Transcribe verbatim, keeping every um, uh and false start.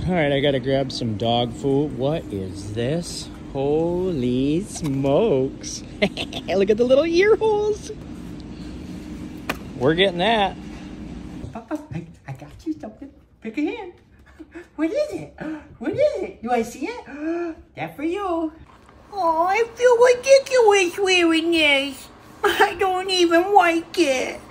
All right, I gotta grab some dog food. What is this? Holy smokes. Look at the little ear holes. We're getting that. Papa, I, I got you something. Pick a hand. What is it? What is it? Do I see it? That for you. Oh, I feel ridiculous wearing this. I don't even like it.